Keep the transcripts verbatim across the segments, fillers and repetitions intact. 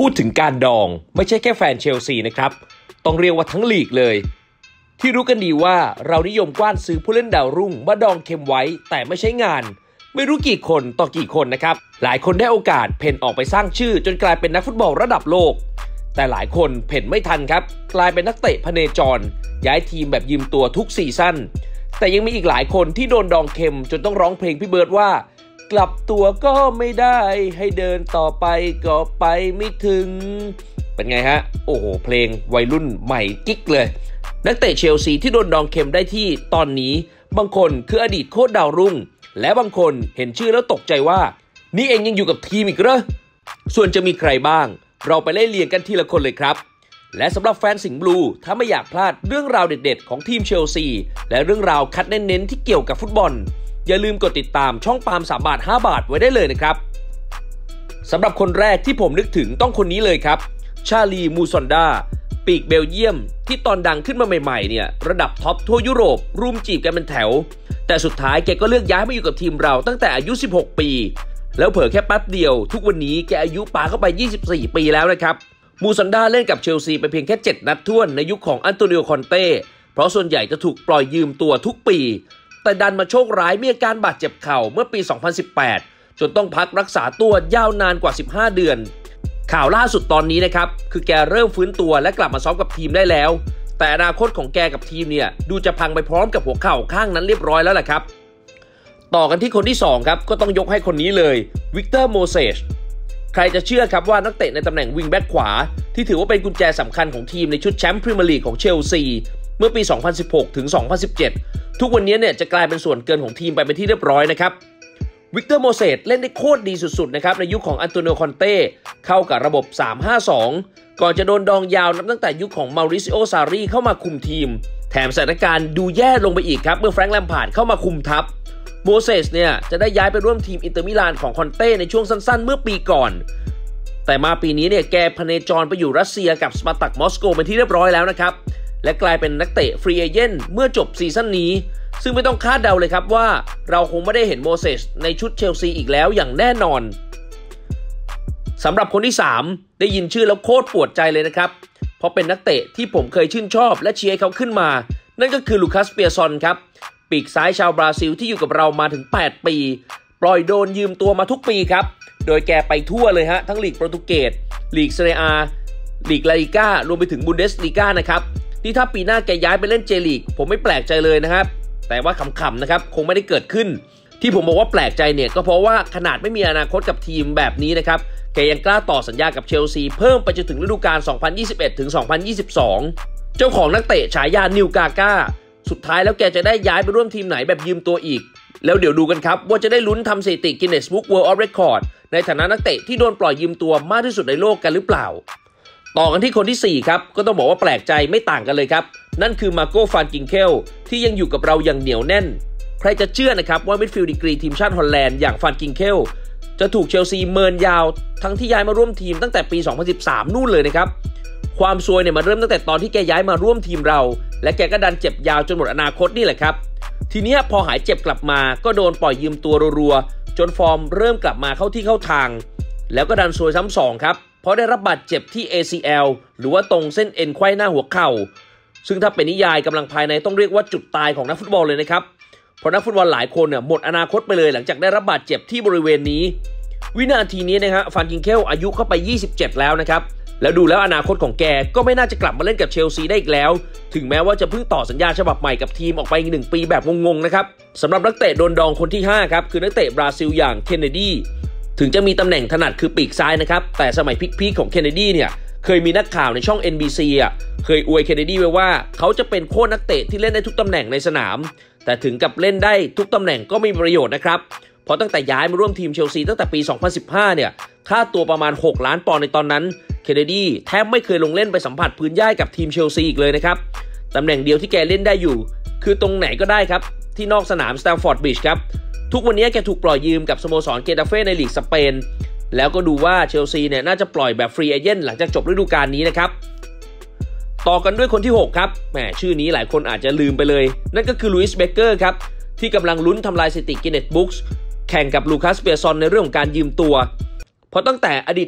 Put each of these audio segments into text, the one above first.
พูดถึงการดองไม่ใช่แค่แฟนเชลซีนะครับต้องเรียกว่าทั้งลีกเลยที่รู้กันดีว่าเรานิยมกว้านซื้อผู้เล่นดาวรุ่งมาดองเค็มไว้แต่ไม่ใช้งานไม่รู้กี่คนต่อกี่คนนะครับหลายคนได้โอกาสเพ่นออกไปสร้างชื่อจนกลายเป็นนักฟุตบอลระดับโลกแต่หลายคนเพ่นไม่ทันครับกลายเป็นนักเตะพเนจรย้ายทีมแบบยืมตัวทุกซีซั่นแต่ยังมีอีกหลายคนที่โดนดองเค็มจนต้องร้องเพลงพี่เบิร์ดว่ากลับตัวก็ไม่ได้ให้เดินต่อไปก็ไปไม่ถึงเป็นไงฮะโอ้โหเพลงวัยรุ่นใหม่กิ๊กเลยนักเตะเชลซีที่โดนดองเค็มได้ที่ตอนนี้บางคนคืออดีตโค้ชดาวรุ่งและบางคนเห็นชื่อแล้วตกใจว่านี่เองยังอยู่กับทีมอีกเหรอส่วนจะมีใครบ้างเราไปไล่เรียงกันทีละคนเลยครับและสำหรับแฟนสิงห์บลูถ้าไม่อยากพลาดเรื่องราวเด็ดๆของทีมเชลซีและเรื่องราวคัดเน้นๆที่เกี่ยวกับฟุตบอลอย่าลืมกดติดตามช่องปาล์มสามบาทห้าบาทไว้ได้เลยนะครับสำหรับคนแรกที่ผมนึกถึงต้องคนนี้เลยครับชาลีมูซอนดาปีกเบลเยียมที่ตอนดังขึ้นมาใหม่ๆเนี่ยระดับท็อปทั่วยุโรปรุมจีบกันเป็นแถวแต่สุดท้ายแกก็เลือกย้ายมาอยู่กับทีมเราตั้งแต่อายุสิบหกปีแล้วเผลอแค่แป๊บเดียวทุกวันนี้แกอายุปาเข้าไปยี่สิบสี่ปีแล้วนะครับมูซอนดาเล่นกับเชลซีไปเพียงแค่เจ็ดนัดท้วนในยุคของอันโตนิโอ คอนเต้เพราะส่วนใหญ่จะถูกปล่อยยืมตัวทุกปีแต่ดันมาโชคร้ายมีอาการบาดเจ็บเข่าเมื่อปีสองพันสิบแปดจนต้องพักรักษาตัวยาวนานกว่าสิบห้าเดือนข่าวล่าสุดตอนนี้นะครับคือแกเริ่มฟื้นตัวและกลับมาซ้อมกับทีมได้แล้วแต่อนาคตของแกกับทีมเนี่ยดูจะพังไปพร้อมกับหัวเข่าข้างนั้นเรียบร้อยแล้วแหละครับต่อกันที่คนที่สองครับก็ต้องยกให้คนนี้เลยวิกเตอร์โมเซสใครจะเชื่อครับว่านักเตะในตำแหน่งวิงแบ็กขวาที่ถือว่าเป็นกุญแจสำคัญของทีมในชุดแชมป์พรีเมียร์ลีกของเชลซีเมื่อปีสองพันสิบหกถึงสองพันสิบเจ็ดทุกวันนี้เนี่ยจะกลายเป็นส่วนเกินของทีมไปเป็นที่เรียบร้อยนะครับวิกเตอร์โมเซสเล่นได้โคตรดีสุดๆนะครับในยุคของอันโตนิโอ คอนเต้เข้ากับระบบ สาม ห้า สอง ก่อนจะโดนดองยาวนับตั้งแต่ยุคของมาริซิโอ ซารีเข้ามาคุมทีมแถมสถานการณ์ดูแย่ลงไปอีกครับเมื่อแฟรงค์ แลมพาร์ดเข้ามาคุมทัพโมเซสเนี่ยจะได้ย้ายไปร่วมทีมอินเตอร์มิลานของคอนเต้ในช่วงสั้นๆเมื่อปีก่อนแต่มาปีนี้เนี่ยแกพเนจรไปอยู่รัสเซียกับสปาร์ตักมอสโกเป็นที่เรียบร้อยแล้วนะครับและกลายเป็นนักเตะฟรีเอเจนต์เมื่อจบซีซั่นนี้ซึ่งไม่ต้องคาดเดาเลยครับว่าเราคงไม่ได้เห็นโมเสสในชุดเชลซีอีกแล้วอย่างแน่นอนสำหรับคนที่สามได้ยินชื่อแล้วโคตรปวดใจเลยนะครับเพราะเป็นนักเตะที่ผมเคยชื่นชอบและเชียร์เขาขึ้นมานั่นก็คือลูคัส เปียซอนครับปีกซ้ายชาวบราซิลที่อยู่กับเรามาถึงแปดปีปล่อยโดนยืมตัวมาทุกปีครับโดยแกไปทั่วเลยฮะทั้งลีกโปรตุเกสลีกเซเรีย A ลีกลาลิก้ารวมไปถึงบุนเดสลีกานะครับที่ถ้าปีหน้าแกย้ายไปเล่นเจลีกผมไม่แปลกใจเลยนะครับแต่ว่าขำๆนะครับคงไม่ได้เกิดขึ้นที่ผมบอกว่าแปลกใจเนี่ยก็เพราะว่าขนาดไม่มีอนาคตกับทีมแบบนี้นะครับแกยังกล้าต่อสัญญากับเชลซีเพิ่มไปจนถึงฤดูกาล สองพันยี่สิบเอ็ดถึงสองพันยี่สิบสอง เจ้าของนักเตะฉายานิวกาก้าสุดท้ายแล้วแกจะได้ย้ายไปร่วมทีมไหนแบบยืมตัวอีกแล้วเดี๋ยวดูกันครับว่าจะได้ลุ้นทำสถิติ Guinness Book World of Record ในฐานะนักเตะที่โดนปล่อยยืมตัวมากที่สุดในโลกกันหรือเปล่าต่อกันที่คนที่สี่ครับก็ต้องบอกว่าแปลกใจไม่ต่างกันเลยครับนั่นคือมาโก้ ฟานกิงเคลที่ยังอยู่กับเราอย่างเหนียวแน่นใครจะเชื่อนะครับว่ามิดฟิลด์ดีกรีทีมชาติฮอลแลนด์อย่างฟานกิงเคลจะถูกเชลซีเมินยาวทั้งที่ย้ายมาร่วมทีมตั้งแต่ปีสองพันสิบสามนู่นเลยนะครับความซวยเนี่ยมาเริ่มตั้งแต่ตอนที่แกย้ายมาร่วมทีมเราและแกก็ดันเจ็บยาวจนหมดอนาคตนี่แหละครับทีนี้พอหายเจ็บกลับมาก็โดนปล่อยยืมตัวรัวๆจนฟอร์มเริ่มกลับมาเข้าที่เข้าทางแล้วก็ดันซวยซ้ำสองครับเพราะได้รับบาดเจ็บที่ เอ ซี แอล หรือว่าตรงเส้นเอ็นไขว้หน้าหัวเข่าซึ่งถ้าเป็นนิยายกำลังภายในต้องเรียกว่าจุดตายของนักฟุตบอลเลยนะครับเพราะนักฟุตบอลหลายคนเนี่ยหมดอนาคตไปเลยหลังจากได้รับบาดเจ็บที่บริเวณนี้วินาทีนี้นะฮะฟานกิงเคลอายุเข้าไปยี่สิบเจ็ดแล้วนะครับแล้วดูแล้วอนาคตของแกก็ไม่น่าจะกลับมาเล่นกับเชลซีได้อีกแล้วถึงแม้ว่าจะเพิ่งต่อสัญญาฉบับใหม่กับทีมออกไปอีกหนึ่งปีแบบงงๆนะครับสำหรับนักเตะโดนดองคนที่ห้าครับคือนักเตะบราซิลอย่างเคนเนดีถึงจะมีตำแหน่งถนัดคือปีกซ้ายนะครับแต่สมัยพีคๆของเคนเนดีเนี่ยเคยมีนักข่าวในช่อง เอ็น บี ซี อ่ะเคยอวยเคนเนดีไว้ว่าเขาจะเป็นโค้ชนักเตะที่เล่นได้ทุกตำแหน่งในสนามแต่ถึงกับเล่นได้ทุกตำแหน่งก็ไม่มีประโยชน์นะครับเพราะตั้งแต่ย้ายมาร่วมทีมเชลซีตั้งแต่ปีสองพันสิบห้าเนี่ยค่าตัวประมาณหกล้านปอนด์ในตอนนั้นเคนเนดีแทบไม่เคยลงเล่นไปสัมผัสพื้นหญ้ากับทีมเชลซีอีกเลยนะครับตำแหน่งเดียวที่แกเล่นได้อยู่คือตรงไหนก็ได้ครับที่นอกสนามสแตมฟอร์ดบริดจ์ครับทุกวันนี้แกถูกปล่อยยืมกับสโมสรเกตาเฟ่ในลีกสเปนแล้วก็ดูว่าเชลซีเนี่ยน่าจะปล่อยแบบฟรีเอเจนต์หลังจากจบฤดูกาลนี้นะครับต่อกันด้วยคนที่หกครับแหมชื่อนี้หลายคนอาจจะลืมไปเลยนั่นก็คือลุยส์ เบเกอร์ครับที่กำลังลุ้นทำลายสถิติ Guinness Books แข่งกับลูคัส เปียซอนในเรื่องของการยืมตัวเพราะตั้งแต่อดีตเด็ก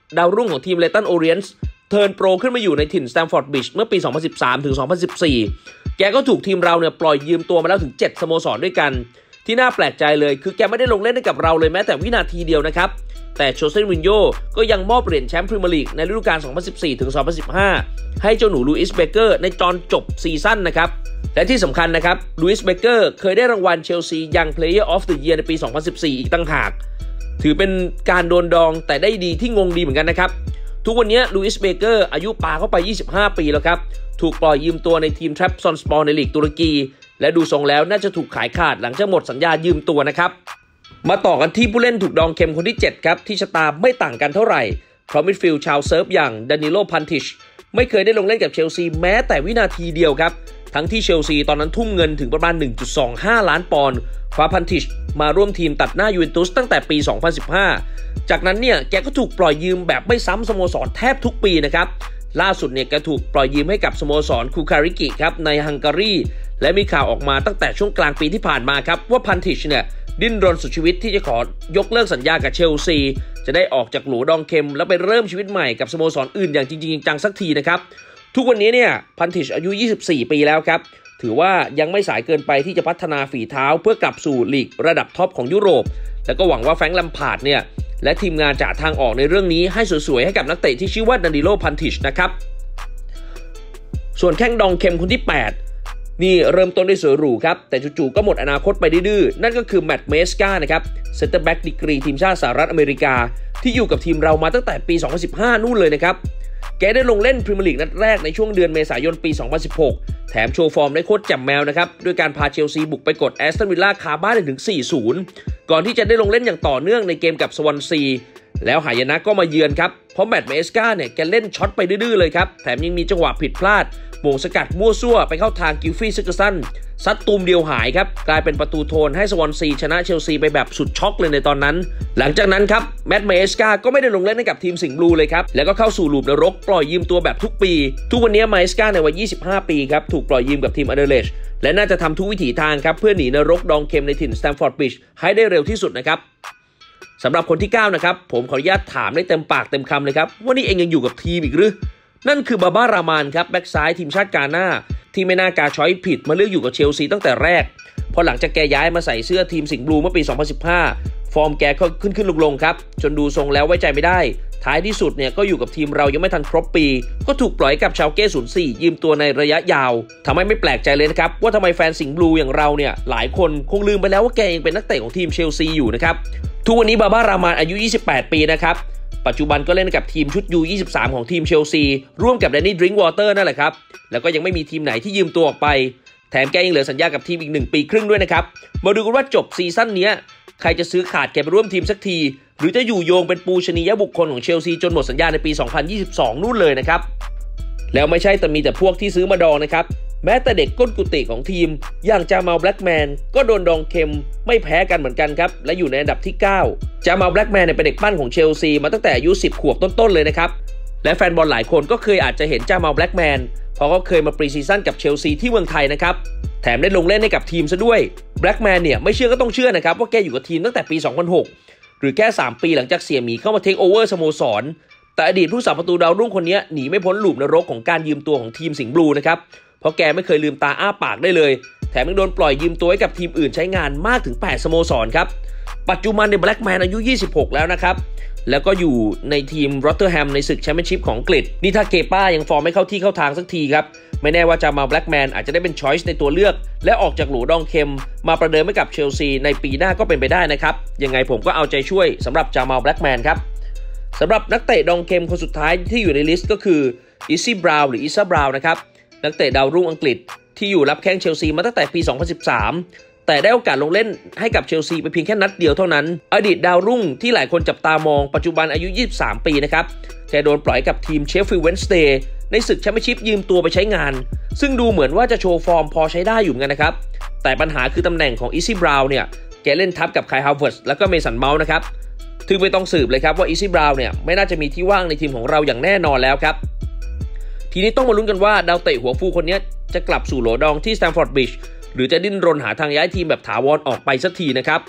ดาวรุ่งของทีมเลตันโอเรียนส์เทิร์นโปรขึ้นมาอยู่ในถิ่นสแตมฟอร์ดบริดจ์เมื่อปี สองพันสิบสาม ถึง สองพันสิบสี่ แกก็ถูกทีมเราเนี่ยปล่อยยืมตัวมาแล้วถึงเจ็ดสโมสรด้วยกันที่น่าแปลกใจเลยคือแกไม่ได้ลงเล่นให้กับเราเลยแม้แต่วินาทีเดียวนะครับแต่โชเซ่ มูรินโญ่ก็ยังมอบเหรียญแชมป์พรีเมียร์ลีกในฤดูกาล สองพันสิบสี่ ถึง สองพันสิบห้า ให้เจ้าหนูลูอิส เบเกอร์ในตอนจบซีซั่นนะครับและที่สำคัญนะครับลูอิส เบเกอร์เคยได้รางวัลเชลซียัง Player of the Year ในปี สองพันสิบสี่ อีกต่างหากถือเป็นการโดนดองแต่ได้ดีที่งงดีเหมือนกันนะครับทุกวันนี้ลูอิส เบเกอร์อายุปาเข้าไปยี่สิบห้าปีแล้วครับถูกปล่อยยืมตัวในทีมทรัปซอนสปอร์ในลีกตุรกีและดูทรงแล้วน่าจะถูกขายขาดหลังจากหมดสัญญายืมตัวนะครับมาต่อกันที่ผู้เล่นถูกดองเข็มคนที่เจ็ดครับที่ชะตาไม่ต่างกันเท่าไหร่เพราะมิดฟิลด์ชาวเซิร์ฟอย่างดานิโล พันติชไม่เคยได้ลงเล่นกับเชลซีแม้แต่วินาทีเดียวครับทั้งที่เชลซีตอนนั้นทุ่มเงินถึงประมาณ หนึ่งจุดสองห้า ล้านปอนด์คว้าพันติชมาร่วมทีมตัดหน้ายูเวนตุสตั้งแต่ปี สองพันสิบห้า จากนั้นเนี่ยแกก็ถูกปล่อยยืมแบบไม่ซ้ำสโมสรแทบทุกปีนะครับล่าสุดเนี่ยแกถูกปล่อยยืมให้กับสโมสรคูคาริกิครับในฮังการีและมีข่าวออกมาตั้งแต่ช่วงกลางปีที่ผ่านมาครับว่าพันติชเนี่ยดิ้นรนสุดชีวิตที่จะขอยกเลิกสัญญากับเชลซีจะได้ออกจากหลูดองเค็มแล้วไปเริ่มชีวิตใหม่กับสโมสรอื่นอย่างจริงๆจังสักทีนะครับทุกวันนี้เนี่ยพันติชอายุยี่สิบสี่ปีแล้วครับถือว่ายังไม่สายเกินไปที่จะพัฒนาฝีเท้าเพื่อกลับสู่ลีกระดับท็อปของยุโรปแล้วก็หวังว่าแฟรงค์ แลมพาร์ดเนี่ยและทีมงานจะทางออกในเรื่องนี้ให้สวยๆให้กับนักเตะที่ชื่อว่าดานิโล พันติชนะครับส่วนแข้งดองเค็มคนที่แปดนี่เริ่มต้นได้สวยหรูครับแต่จู่ๆก็หมดอนาคตไปดื้อๆนั่นก็คือแมตต์เมสกานะครับเซนเตอร์แบ็กดีกรีทีมชาติสหรัฐอเมริกาที่อยู่กับทีมเรามาตั้งแต่ปี สองพันสิบห้า นู่นเลยนะครับแกได้ลงเล่นพรีเมียร์ลีกนัดแรกในช่วงเดือนเมษายนปี สองพันสิบหก แถมโชว์ฟอร์มได้โคตรแจ่มแมวนะครับด้วยการพาเชลซีบุกไปกดแอสตันวิลล่าคาบ้านได้ถึง สี่ศูนย์ ก่อนที่จะได้ลงเล่นอย่างต่อเนื่องในเกมกับสวอนซีแล้วหายนะก็มาเยือนครับเพราะแมตต์เมสกาเนี่ยแกเล่นช็อตไปดื้อๆเลยครับแถมยังมีจังหวะผิดพลาดโมงสกัดมั่วซั่วไปเข้าทางกิลฟี่ ซิกเกอร์สันซัดตูมเดียวหายครับกลายเป็นประตูโทนให้สวอนซีชนะเชลซีไปแบบสุดช็อกเลยในตอนนั้นหลังจากนั้นครับแมตต์เมสกาก็ไม่ได้ลงเล่นให้กับทีมสิงห์บลูเลยครับแล้วก็เข้าสู่ลูปนรกปล่อยยืมตัวแบบทุกปีทุกวันนี้เมสกาในวัยยี่สิบห้าปีครับถูกปล่อยยืมกับทีมอันเดอร์เลชและน่าจะทำทุกวิถีทางครับเพื่อหนีนรกดองเค็มในถิ่นสแตมฟอร์ดบริดจ์ให้ได้เร็วที่สุดนะครับสำหรับคนที่เก้านะครับผมขออนุญาตถามได้เต็มปากเต็มคำเลยครับว่านี่เองยังอยู่กับทีมอีกหรือนั่นคือบาบารามานครับแบ็กซ้ายทีมชาติกาน่าที่ไม่น่ากาช้อยผิดมาเลือกอยู่กับเชลซีตั้งแต่แรกพอหลังจากแกย้ายมาใส่เสื้อทีมสิงห์บลูเมื่อปี สองพันสิบห้า ฟอร์มแกก็ขึ้นขึ้นลงๆครับจนดูทรงแล้วไว้ใจไม่ได้ท้ายที่สุดเนี่ยก็อยู่กับทีมเรายังไม่ทันครบปีก็ถูกปล่อยกับชาวเก้ศูนย์สี่ยืมตัวในระยะยาวทำให้ไม่แปลกใจเลยนะครับว่าทำไมแฟนสิงห์บลูอย่างเราเนี่ยหลายคนคงลืมไปแล้วว่าแกเองเป็นนักเตะของทีมเชลซีอยู่นะครับทุกวันนี้บาบารามานอายุยี่สิบแปดปีนะครับปัจจุบันก็เล่นกับทีมชุด ยู ยี่สิบสาม ของทีมเชลซีร่วมกับแดนนี่ดริงก์วอเตอร์นั่นแหละครับแล้วก็ยังไม่มีทีมไหนที่ยืมตัวออกไปแถมแกยังเหลือสัญญากับทีมอีกหนึ่งปีครึ่งด้วยนะครับมาดูกันว่าจบซีซั่นนี้ใครจะซื้อขาดแกไปร่วมทีมสักทีหรือจะอยู่โยงเป็นปูชนียบุคคลของเชลซีจนหมดสัญญาในปี สองพันยี่สิบสอง นู่นเลยนะครับแล้วไม่ใช่แต่มีแต่พวกที่ซื้อมาดองนะครับแม้แต่เด็กก้นกุฏิของทีมอย่างจามาล แบล็กแมนก็โดนดองเค็มไม่แพ้กันเหมือนกันครับและอยู่ในอันดับที่เก้าจามาล แบล็กแมนเป็นเด็กปั้นของเชลซีมาตั้งแต่อายุสิบขวบต้นๆเลยนะครับและแฟนบอลหลายคนก็เคยอาจจะเห็นจามาล แบล็กแมนเพราะเขาเคยมาปรีซีซั่นกับเชลซีที่เมืองไทยนะครับแถมได้ลงเล่นให้กับทีมซะด้วยแบล็กแมนเนี่ยไม่เชื่อก็ต้องเชื่อนะครับว่าแกอยู่กับทีมตั้งแต่ปี สองพันหก หรือแค่สามปีหลังจากเสี่ยหมีเข้ามาเทคโอเวอร์สโมสรแต่อดีตผู้สาประตูดาวรุ่งคนนี้หนีไม่พ้นหลุมนรกของการยืมตัวของทีมสิงห์บลูนะครับเพราะแกไม่เคยลืมตาอ้าปากได้เลยแถมยังโดนปล่อยยืมตัวให้กับทีมอื่นใช้งานมากถึงแปดสโมสรครับปัจจุบันในแบล็กแมนอายุยี่สิบหกแล้วนะครับแล้วก็อยู่ในทีมรอตเตอร์แฮมในศึกแชมเปี้ยนชิพของอังกฤษนี่ถ้าเกป้ายังฟอร์มไม่เข้าที่เข้าทางสักทีครับไม่แน่ว่าจะมาแบล็กแมนอาจจะได้เป็นช้อยส์ในตัวเลือกและออกจากหลูดองเค็มมาประเดิมให้กับเชลซีในปีหน้าก็เป็นไปได้นะครับยังไงผมก็เอาใจช่วยสำหรับจามาล แบล็กแมนครับสำหรับนักเตะดองเค็มคนสุดท้ายที่อยู่ในลิสต์ก็คืออิซซี่บราวน์หรืออิซ่าบราวน์นะครับนักเตะดาวรุ่งอังกฤษที่อยู่รับแข้งเชลซีมาตั้งแต่ปี สองพันสิบสาม แต่ได้โอกาสลงเล่นให้กับเชลซีไปเพียงแค่นัดเดียวเท่านั้นอดีตดาวรุ่งที่หลายคนจับตามองปัจจุบันอายุยี่สิบสามปีนะครับแกโดนปล่อยกับทีมเชฟฟิลด์ เวนส์เดย์ในศึกแชมเปี้ยนชิพยืมตัวไปใช้งานซึ่งดูเหมือนว่าจะโชว์ฟอร์มพอใช้ได้อยู่เหมือนกันนะครับแต่ปัญหาคือตำแหน่งของอิซซี่บราวน์เนี่ยแกเล่นทับกับไคล ฮาร์เวิร์ดแล้วก็เมสัน เมาส์นะครับถึงไม่ต้องสืบเลยครับว่าอิซซี่บราวน์เนี่ยไม่น่าจะมีที่ว่างในทีมของเราอย่างแน่นอนแล้วครับทีนี้ต้องมาลุ้นกันว่าดาวเตะหัวฟูคนนี้จะกลับสู่โหลดองที่สแตมฟอร์ดบริดจ์หรือจะดิ้นรนหาทางย้ายทีมแบบถาวรออกไปสักทีนะครับ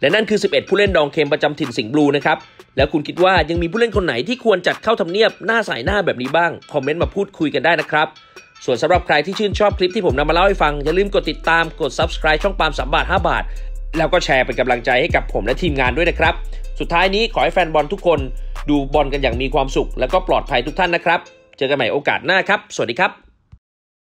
และนั่นคือสิบเอ็ดผู้เล่นดองเค็มประจำถิ่นสิงห์บลูนะครับแล้วคุณคิดว่ายังมีผู้เล่นคนไหนที่ควรจัดเข้าทำเนียบหน้าสายหน้าแบบนี้บ้างคอมเมนต์มาพูดคุยกันได้นะครับส่วนสำหรับใครที่ชื่นชอบคลิปที่ผมนำมาเล่าให้ฟังอย่าลืมกดติดตามกด ซับสไครบ์ ช่องปาล์มสามบาทห้าบาทแล้วก็แชร์เป็นกำลังใจให้กับผมและทีมงานด้วยนะครับสุดท้ายนี้ขอให้แฟนบอลทุกคนดูบอลกันอย่างมีความสุขแล้วก็ปลอดภัยทุกท่านนะครับเจอกันใหม่โอกาสหน้าครับสวัสดีครับ